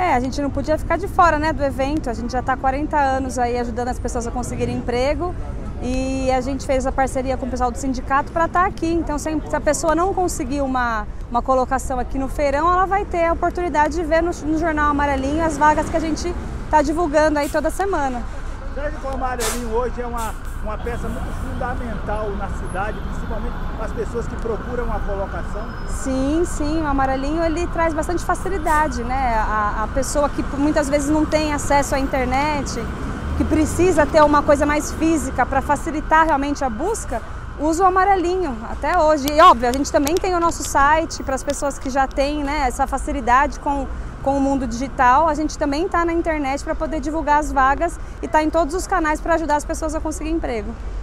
A gente não podia ficar de fora, né, do evento. A gente já está há 40 anos aí ajudando as pessoas a conseguirem emprego e a gente fez a parceria com o pessoal do sindicato para estar aqui. Então, se a pessoa não conseguir uma colocação aqui no feirão, ela vai ter a oportunidade de ver no Jornal Amarelinho as vagas que a gente está divulgando aí toda semana. Você acha que o Amarelinho hoje é uma peça muito fundamental na cidade, principalmente para as pessoas que procuram uma colocação? Sim, sim, o Amarelinho ele traz bastante facilidade, né? A pessoa que muitas vezes não tem acesso à internet, que precisa ter uma coisa mais física para facilitar realmente a busca, usa o Amarelinho até hoje. E óbvio, a gente também tem o nosso site para as pessoas que já têm, né, essa facilidade com o mundo digital. A gente também está na internet para poder divulgar as vagas e está em todos os canais para ajudar as pessoas a conseguir emprego.